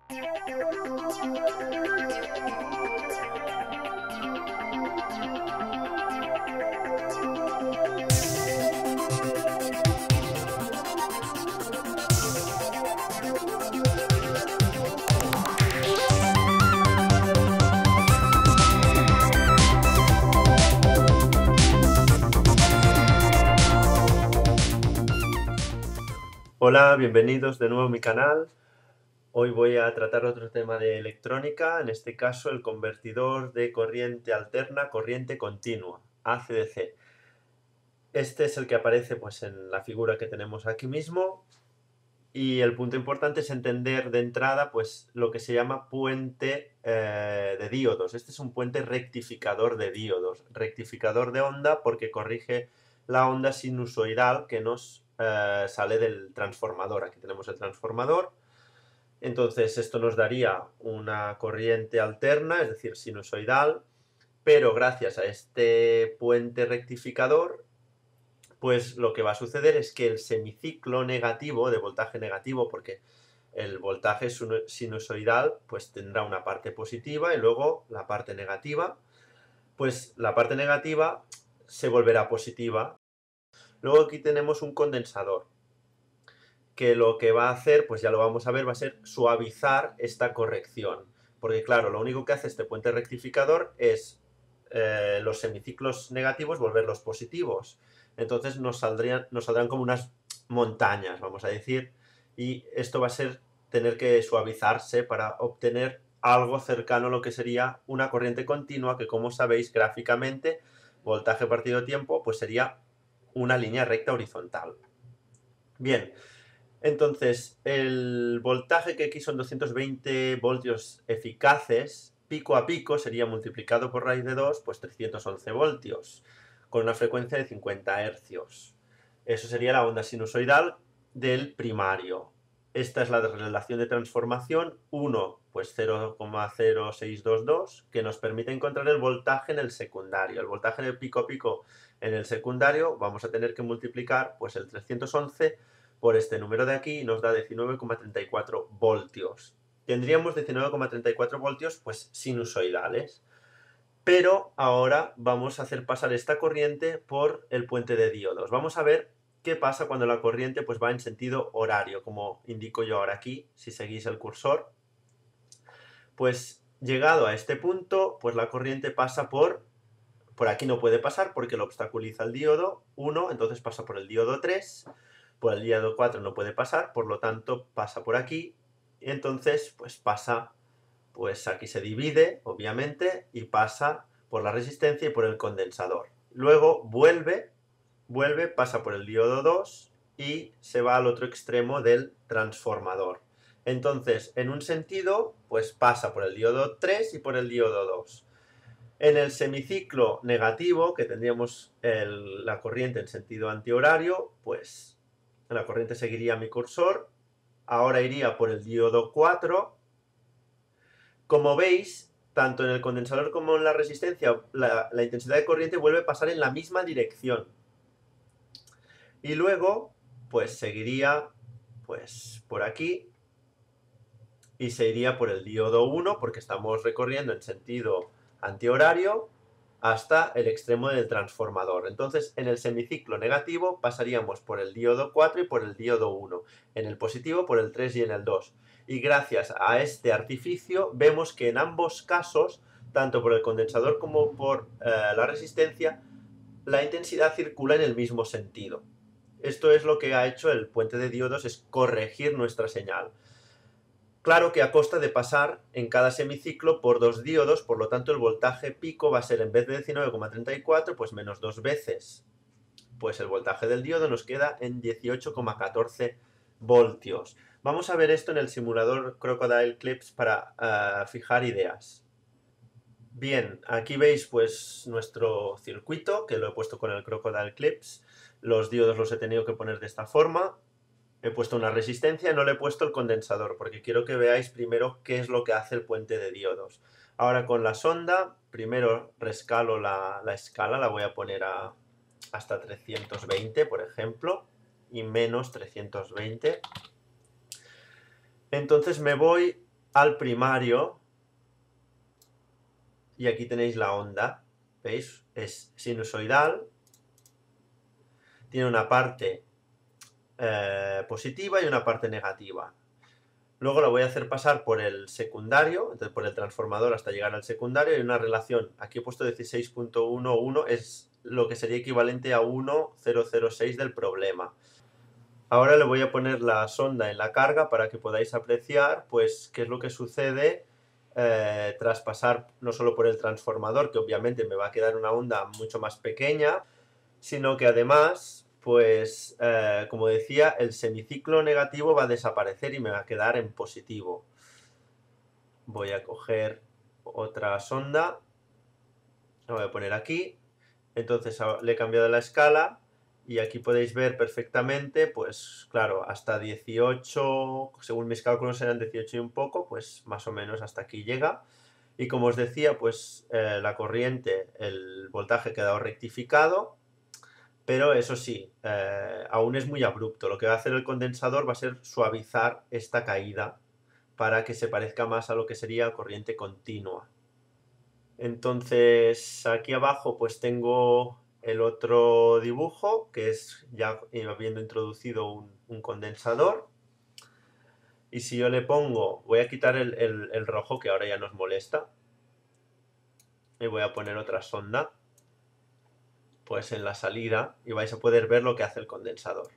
Hola, bienvenidos de nuevo a mi canal. Hoy voy a tratar otro tema de electrónica, en este caso el convertidor de corriente alterna, corriente continua, AC/DC. Este es el que aparece pues, en la figura que tenemos aquí mismo, y el punto importante es entender de entrada pues, lo que se llama puente de díodos. Este es un puente rectificador de díodos, rectificador de onda porque corrige la onda sinusoidal que nos sale del transformador. Aquí tenemos el transformador. Entonces esto nos daría una corriente alterna, es decir, sinusoidal, pero gracias a este puente rectificador, pues lo que va a suceder es que el semiciclo negativo, de voltaje negativo, porque el voltaje sinusoidal pues tendrá una parte positiva y luego la parte negativa, pues la parte negativa se volverá positiva. Luego aquí tenemos un condensador, que lo que va a hacer, pues ya lo vamos a ver, va a ser suavizar esta corrección. Porque claro, lo único que hace este puente rectificador es los semiciclos negativos volverlos positivos. Entonces nos saldrán como unas montañas, vamos a decir, y esto va a ser tener que suavizarse para obtener algo cercano a lo que sería una corriente continua, que como sabéis gráficamente, voltaje partido tiempo, pues sería una línea recta horizontal. Bien, entonces, el voltaje que aquí son 220 voltios eficaces, pico a pico sería multiplicado por raíz de 2, pues 311 voltios, con una frecuencia de 50 hercios. Eso sería la onda sinusoidal del primario. Esta es la relación de transformación 1, pues 0,0622, que nos permite encontrar el voltaje en el secundario. El voltaje de pico a pico en el secundario vamos a tener que multiplicar pues el 311 por este número de aquí y nos da 19,34 voltios. Tendríamos 19,34 voltios pues sinusoidales. Pero ahora vamos a hacer pasar esta corriente por el puente de diodos. Vamos a ver qué pasa cuando la corriente pues, va en sentido horario, como indico yo ahora aquí, si seguís el cursor. Pues llegado a este punto, pues la corriente pasa por aquí no puede pasar porque lo obstaculiza el diodo 1, entonces pasa por el diodo 3, por el diodo 4 no puede pasar, por lo tanto pasa por aquí, y entonces pues pasa, pues aquí se divide, obviamente, y pasa por la resistencia y por el condensador. Luego vuelve, pasa por el diodo 2 y se va al otro extremo del transformador. Entonces, en un sentido, pues pasa por el diodo 3 y por el diodo 2. En el semiciclo negativo, que tendríamos la corriente en sentido antihorario, pues la corriente seguiría mi cursor, ahora iría por el diodo 4. Como veis, tanto en el condensador como en la resistencia, la intensidad de corriente vuelve a pasar en la misma dirección. Y luego, pues seguiría pues por aquí y se iría por el diodo 1, porque estamos recorriendo en sentido antihorario, hasta el extremo del transformador. Entonces, en el semiciclo negativo pasaríamos por el diodo 4 y por el diodo 1. En el positivo por el 3 y en el 2. Y gracias a este artificio vemos que en ambos casos, tanto por el condensador como por la resistencia, la intensidad circula en el mismo sentido. Esto es lo que ha hecho el puente de diodos, es corregir nuestra señal. Claro que a costa de pasar en cada semiciclo por dos diodos, por lo tanto el voltaje pico va a ser, en vez de 19,34, pues menos 2 veces. Pues el voltaje del diodo nos queda en 18,14 voltios. Vamos a ver esto en el simulador Crocodile Clips para fijar ideas. Bien, aquí veis pues nuestro circuito, que lo he puesto con el Crocodile Clips. Los diodos los he tenido que poner de esta forma. He puesto una resistencia, no le he puesto el condensador, porque quiero que veáis primero qué es lo que hace el puente de diodos. Ahora con la sonda, primero rescalo la escala, la voy a poner hasta 320, por ejemplo, y menos 320. Entonces me voy al primario y aquí tenéis la onda, ¿veis? Es sinusoidal, tiene una parte positiva y una parte negativa. Luego la voy a hacer pasar por el secundario, entonces por el transformador hasta llegar al secundario, y una relación, aquí he puesto 16.11, es lo que sería equivalente a 1,006 del problema. Ahora le voy a poner la sonda en la carga para que podáis apreciar pues qué es lo que sucede tras pasar no solo por el transformador, que obviamente me va a quedar una onda mucho más pequeña, sino que además, pues, como decía, el semiciclo negativo va a desaparecer y me va a quedar en positivo. Voy a coger otra sonda, la voy a poner aquí, entonces le he cambiado la escala y aquí podéis ver perfectamente, pues claro, hasta 18, según mis cálculos eran 18 y un poco, pues más o menos hasta aquí llega. Y como os decía, pues la corriente, el voltaje ha quedado rectificado, pero eso sí, aún es muy abrupto. Lo que va a hacer el condensador va a ser suavizar esta caída para que se parezca más a lo que sería corriente continua. Entonces, aquí abajo pues tengo el otro dibujo, que es ya habiendo introducido un condensador. Y si yo le pongo, voy a quitar el rojo, que ahora ya nos molesta, y voy a poner otra sonda pues en la salida y vais a poder ver lo que hace el condensador.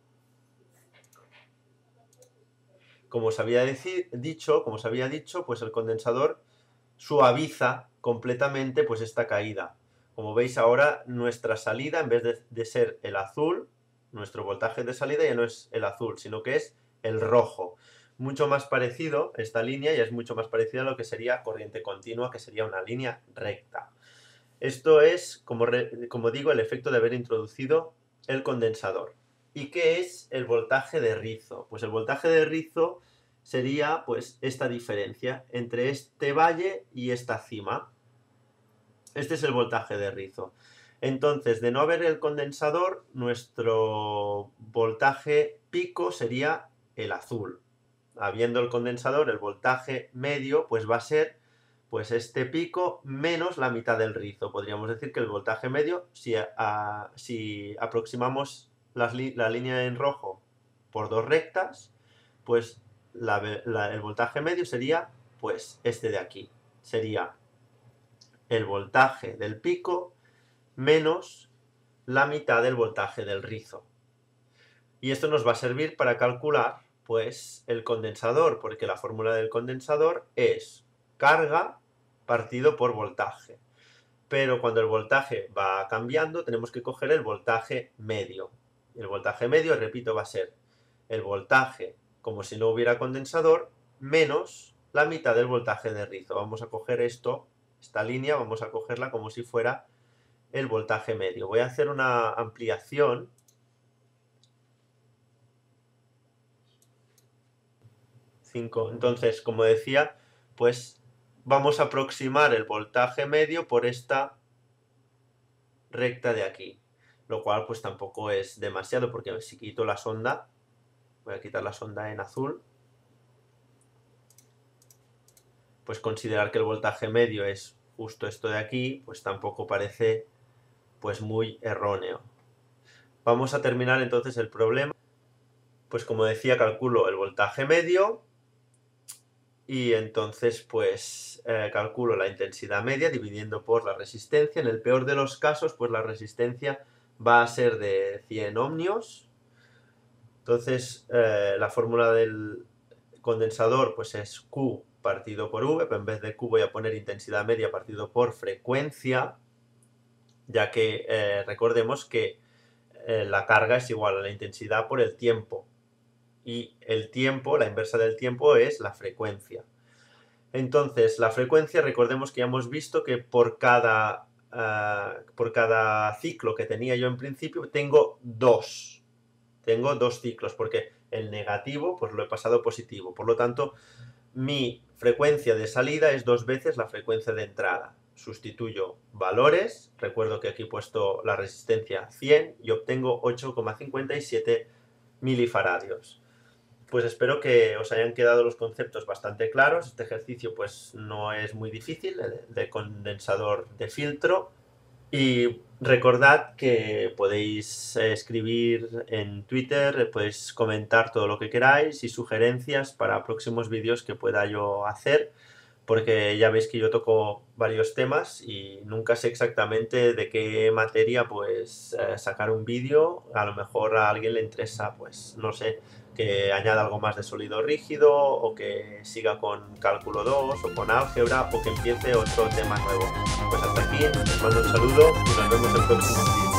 Como os había dicho, pues el condensador suaviza completamente pues esta caída. Como veis ahora, nuestra salida, en vez de ser el azul, nuestro voltaje de salida ya no es el azul, sino que es el rojo. Mucho más parecido, esta línea ya es mucho más parecida a lo que sería corriente continua, que sería una línea recta. Esto es, como digo, el efecto de haber introducido el condensador. ¿Y qué es el voltaje de rizo? Pues el voltaje de rizo sería pues esta diferencia entre este valle y esta cima. Este es el voltaje de rizo. Entonces, de no haber el condensador, nuestro voltaje pico sería el azul. Habiendo el condensador, el voltaje medio pues va a ser pues este pico menos la mitad del rizo. Podríamos decir que el voltaje medio, si aproximamos la línea en rojo por dos rectas, pues el voltaje medio sería pues este de aquí. Sería el voltaje del pico menos la mitad del voltaje del rizo. Y esto nos va a servir para calcular pues el condensador, porque la fórmula del condensador es carga partido por voltaje. Pero cuando el voltaje va cambiando, tenemos que coger el voltaje medio. Y el voltaje medio, repito, va a ser el voltaje, como si no hubiera condensador, menos la mitad del voltaje de rizo. Vamos a coger esta línea, vamos a cogerla como si fuera el voltaje medio. Voy a hacer una ampliación. Entonces, como decía, pues vamos a aproximar el voltaje medio por esta recta de aquí, lo cual pues tampoco es demasiado, porque si quito la sonda, voy a quitar la sonda en azul, pues considerar que el voltaje medio es justo esto de aquí, pues tampoco parece pues muy erróneo. Vamos a terminar entonces el problema. Pues como decía, calculo el voltaje medio y entonces pues calculo la intensidad media dividiendo por la resistencia. En el peor de los casos, pues la resistencia va a ser de 100 ohmios. Entonces la fórmula del condensador pues es Q partido por V, pero en vez de Q voy a poner intensidad media partido por frecuencia, ya que recordemos que la carga es igual a la intensidad por el tiempo. Y el tiempo, la inversa del tiempo, es la frecuencia. Entonces, la frecuencia, recordemos que ya hemos visto que por cada ciclo que tenía yo en principio, tengo dos ciclos, porque el negativo pues lo he pasado a positivo. Por lo tanto, mi frecuencia de salida es 2 veces la frecuencia de entrada. Sustituyo valores, recuerdo que aquí he puesto la resistencia 100 y obtengo 8,57 milifaradios. pues espero que os hayan quedado los conceptos bastante claros. Este ejercicio pues no es muy difícil, el de condensador de filtro. Y recordad que podéis escribir en Twitter, podéis comentar todo lo que queráis y sugerencias para próximos vídeos que pueda yo hacer, porque ya veis que yo toco varios temas y nunca sé exactamente de qué materia pues sacar un vídeo. A lo mejor a alguien le interesa, pues no sé, que añada algo más de sólido rígido, o que siga con cálculo 2 o con álgebra, o que empiece otro tema nuevo. Pues hasta aquí, os mando un saludo y nos vemos en el próximo vídeo.